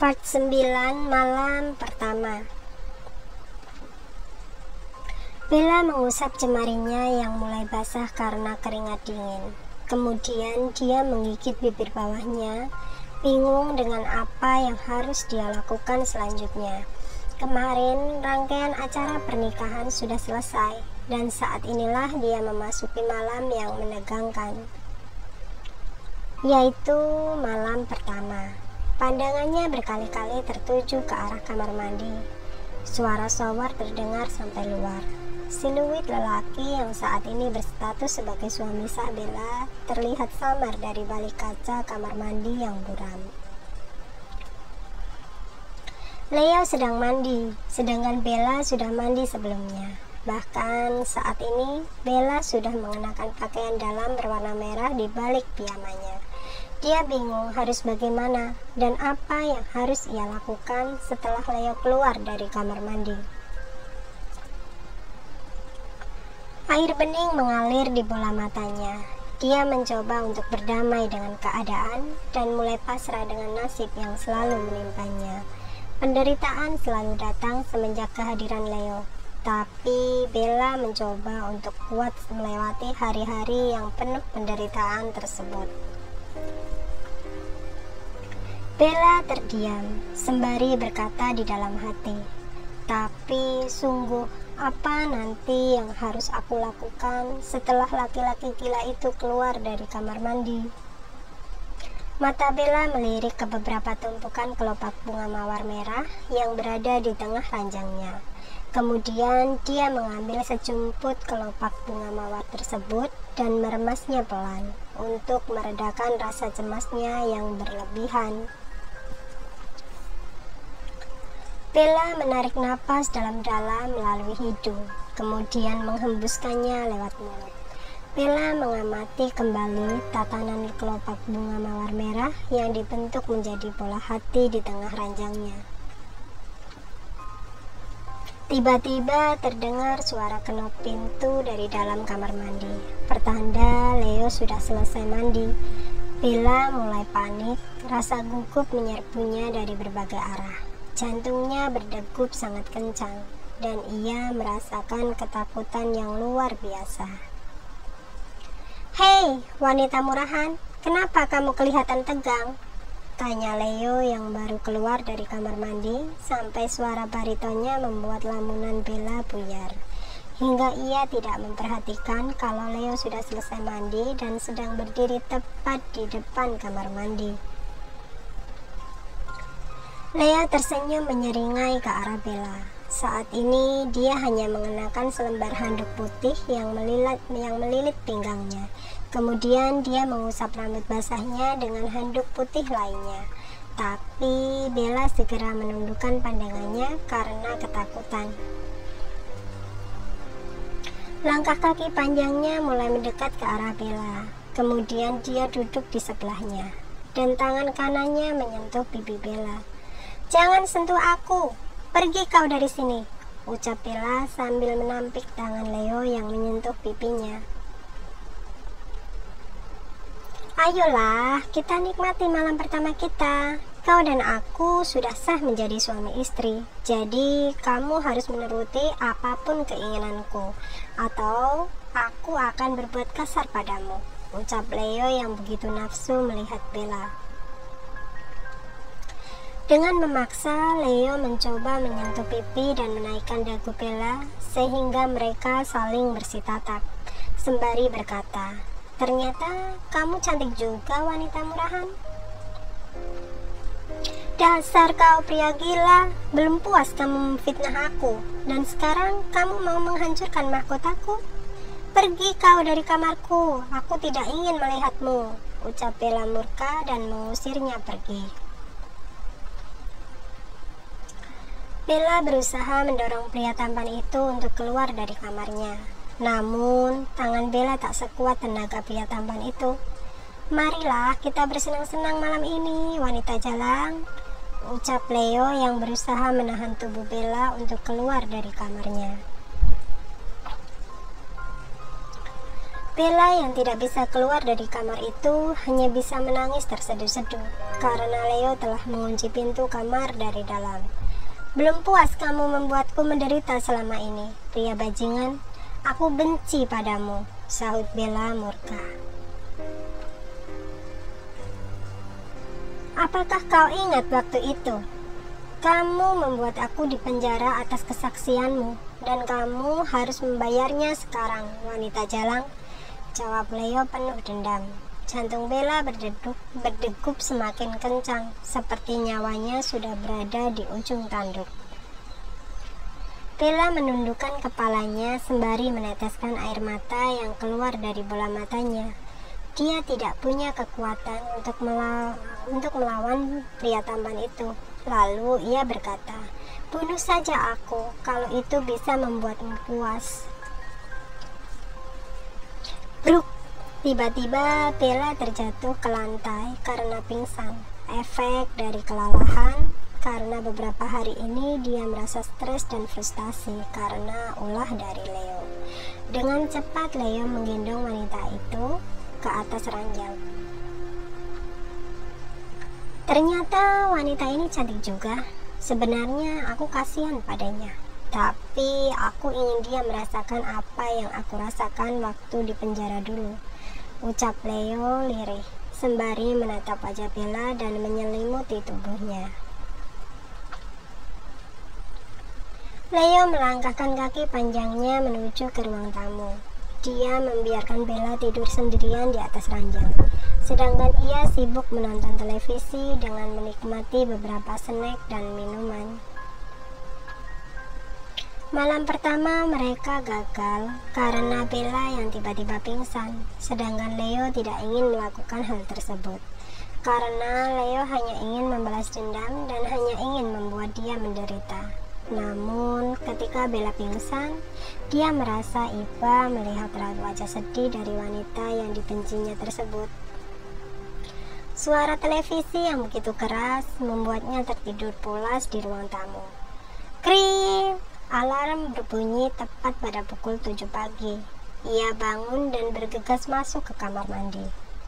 Part 9 malam pertama. Bella mengusap jemarinya yang mulai basah karena keringat dingin. Kemudian dia menggigit bibir bawahnya, bingung dengan apa yang harus dia lakukan selanjutnya. Kemarin rangkaian acara pernikahan sudah selesai, dan saat inilah dia memasuki malam yang menegangkan, yaitu malam pertama. Pandangannya berkali-kali tertuju ke arah kamar mandi. Suara shower terdengar sampai luar. Siluet lelaki yang saat ini berstatus sebagai suami sah Bella terlihat samar dari balik kaca kamar mandi yang buram. Leo sedang mandi, sedangkan Bella sudah mandi sebelumnya. Bahkan saat ini Bella sudah mengenakan pakaian dalam berwarna merah di balik piyamanya. Dia bingung harus bagaimana dan apa yang harus ia lakukan setelah Leo keluar dari kamar mandi. Air bening mengalir di bola matanya. Dia mencoba untuk berdamai dengan keadaan dan mulai pasrah dengan nasib yang selalu menimpanya. Penderitaan selalu datang semenjak kehadiran Leo. Tapi Bella mencoba untuk kuat melewati hari-hari yang penuh penderitaan tersebut. Bella terdiam, sembari berkata di dalam hati, "Tapi sungguh apa nanti yang harus aku lakukan setelah laki-laki gila itu keluar dari kamar mandi?" Mata Bella melirik ke beberapa tumpukan kelopak bunga mawar merah yang berada di tengah ranjangnya. Kemudian dia mengambil sejumput kelopak bunga mawar tersebut dan meremasnya pelan untuk meredakan rasa cemasnya yang berlebihan. Bella menarik napas dalam-dalam melalui hidung, kemudian menghembuskannya lewat mulut. Bella mengamati kembali tatanan kelopak bunga mawar merah yang dibentuk menjadi bola hati di tengah ranjangnya. Tiba-tiba terdengar suara kenop pintu dari dalam kamar mandi. Pertanda Leo sudah selesai mandi. Bella mulai panik, rasa gugup menyerbunya dari berbagai arah. Jantungnya berdegup sangat kencang, dan ia merasakan ketakutan yang luar biasa. "Hei, wanita murahan, kenapa kamu kelihatan tegang?" tanya Leo yang baru keluar dari kamar mandi, sampai suara baritonnya membuat lamunan Bella buyar. Hingga ia tidak memperhatikan kalau Leo sudah selesai mandi dan sedang berdiri tepat di depan kamar mandi. Leo tersenyum menyeringai ke arah Bella. Saat ini dia hanya mengenakan selembar handuk putih yang melilit pinggangnya. Kemudian dia mengusap rambut basahnya dengan handuk putih lainnya. Tapi Bella segera menundukkan pandangannya karena ketakutan. Langkah kaki panjangnya mulai mendekat ke arah Bella. Kemudian dia duduk di sebelahnya, dan tangan kanannya menyentuh pipi Bella. "Jangan sentuh aku, pergi kau dari sini," ucap Bella sambil menampik tangan Leo yang menyentuh pipinya. "Ayolah, kita nikmati malam pertama kita. Kau dan aku sudah sah menjadi suami istri, jadi kamu harus menuruti apapun keinginanku, atau aku akan berbuat kasar padamu," ucap Leo yang begitu nafsu melihat Bella. Dengan memaksa, Leo mencoba menyentuh pipi dan menaikkan dagu Bella sehingga mereka saling bersitatap, sembari berkata, "Ternyata kamu cantik juga, wanita murahan. Dasar kau pria gila, belum puas kamu memfitnah aku, dan sekarang kamu mau menghancurkan mahkotaku? Pergi kau dari kamarku, aku tidak ingin melihatmu," ucap Bella murka dan mengusirnya pergi. Bella berusaha mendorong pria tampan itu untuk keluar dari kamarnya. Namun, tangan Bella tak sekuat tenaga pria tampan itu. "Marilah kita bersenang-senang malam ini, wanita jalang," ucap Leo yang berusaha menahan tubuh Bella untuk keluar dari kamarnya. Bella yang tidak bisa keluar dari kamar itu hanya bisa menangis terseduh-seduh karena Leo telah mengunci pintu kamar dari dalam. "Belum puas kamu membuatku menderita selama ini, pria bajingan. Aku benci padamu," sahut Bella murka. "Apakah kau ingat waktu itu? Kamu membuat aku dipenjara atas kesaksianmu, dan kamu harus membayarnya sekarang, wanita jalang," jawab Leo penuh dendam. Jantung Bella berdegup semakin kencang, seperti nyawanya sudah berada di ujung tanduk. Bella menundukkan kepalanya sembari meneteskan air mata yang keluar dari bola matanya. Dia tidak punya kekuatan untuk melawan pria tampan itu. Lalu ia berkata, "Bunuh saja aku kalau itu bisa membuatmu puas." Bruk! Tiba-tiba Bella terjatuh ke lantai karena pingsan. Efek dari kelelahan, karena beberapa hari ini dia merasa stres dan frustasi karena ulah dari Leo. Dengan cepat Leo menggendong wanita itu ke atas ranjang. Ternyata wanita ini cantik juga. Sebenarnya aku kasihan padanya, tapi aku ingin dia merasakan apa yang aku rasakan waktu di penjara dulu, ucap Leo lirih sembari menatap wajah Bella dan menyelimuti tubuhnya. Leo melangkahkan kaki panjangnya menuju ke ruang tamu. Dia membiarkan Bella tidur sendirian di atas ranjang, sedangkan ia sibuk menonton televisi dengan menikmati beberapa snack dan minuman. Malam pertama mereka gagal karena Bella yang tiba-tiba pingsan, sedangkan Leo tidak ingin melakukan hal tersebut. Karena Leo hanya ingin membalas dendam dan hanya ingin membuat dia menderita. Namun ketika Bella pingsan, dia merasa iba melihat raut wajah sedih dari wanita yang dibencinya tersebut. Suara televisi yang begitu keras membuatnya tertidur pulas di ruang tamu. Kring! Alarm berbunyi tepat pada pukul 7 pagi. Ia bangun dan bergegas masuk ke kamar mandi.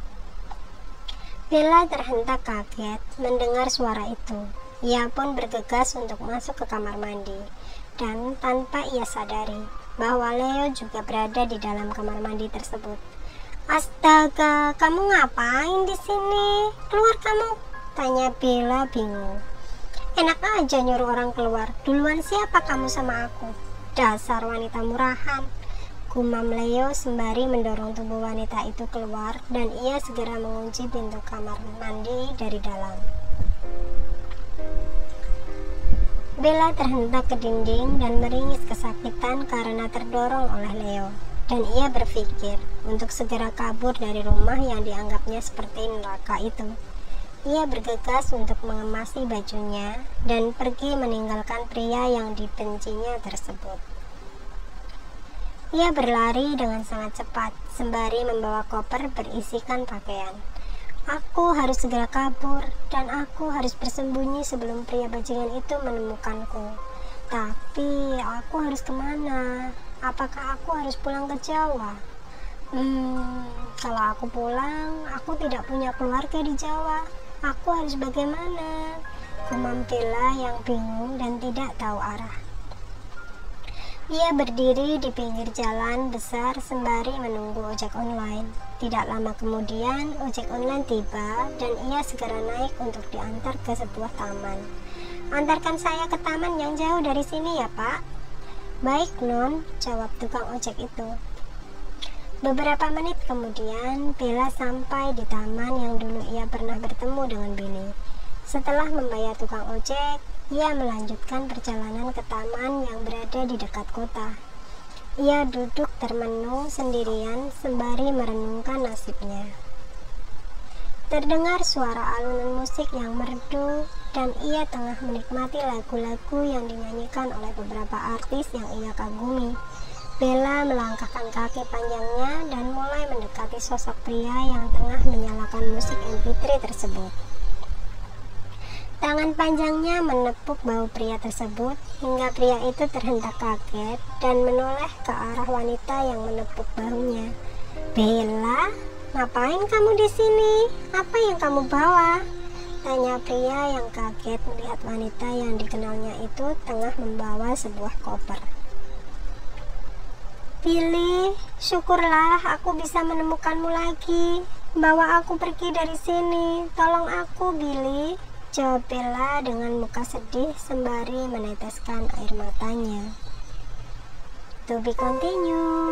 Bella terhentak kaget mendengar suara itu. Ia pun bergegas untuk masuk ke kamar mandi, dan tanpa ia sadari bahwa Leo juga berada di dalam kamar mandi tersebut. "Astaga, kamu ngapain di sini? Keluar kamu!" tanya Bella bingung. "Enak aja nyuruh orang keluar. Duluan siapa kamu sama aku? Dasar wanita murahan," gumam Leo sembari mendorong tubuh wanita itu keluar, dan ia segera mengunci pintu kamar mandi dari dalam. Bella terhentak ke dinding dan meringis kesakitan karena terdorong oleh Leo, dan ia berpikir untuk segera kabur dari rumah yang dianggapnya seperti neraka itu. Ia bergegas untuk mengemasi bajunya dan pergi meninggalkan pria yang dibencinya tersebut. Ia berlari dengan sangat cepat sembari membawa koper berisikan pakaian. "Aku harus segera kabur, dan aku harus bersembunyi sebelum pria bajingan itu menemukanku. Tapi aku harus kemana? Apakah aku harus pulang ke Jawa? Kalau aku pulang, aku tidak punya keluarga di Jawa. Aku harus bagaimana?" gumam Bella yang bingung dan tidak tahu arah. Ia berdiri di pinggir jalan besar sembari menunggu ojek online. Tidak lama kemudian, ojek online tiba dan ia segera naik untuk diantar ke sebuah taman. "Antarkan saya ke taman yang jauh dari sini ya, Pak." "Baik, Non," jawab tukang ojek itu. Beberapa menit kemudian, Bella sampai di taman yang dulu ia pernah bertemu dengan Billy. Setelah membayar tukang ojek, ia melanjutkan perjalanan ke taman yang berada di dekat kota. Ia duduk termenung sendirian sembari merenungkan nasibnya. Terdengar suara alunan musik yang merdu, dan ia tengah menikmati lagu-lagu yang dinyanyikan oleh beberapa artis yang ia kagumi. Bella melangkahkan kaki panjangnya dan mulai mendekati sosok pria yang tengah menyalakan musik MP3 tersebut. Tangan panjangnya menepuk bahu pria tersebut hingga pria itu terhentak kaget dan menoleh ke arah wanita yang menepuk bahunya. Bella, ngapain kamu di sini? Apa yang kamu bawa? Tanya pria yang kaget melihat wanita yang dikenalnya itu tengah membawa sebuah koper. Billy, syukurlah aku bisa menemukanmu lagi. Bawa aku pergi dari sini. Tolong aku, Billy. Jawab Bella dengan muka sedih sembari meneteskan air matanya. To be continue.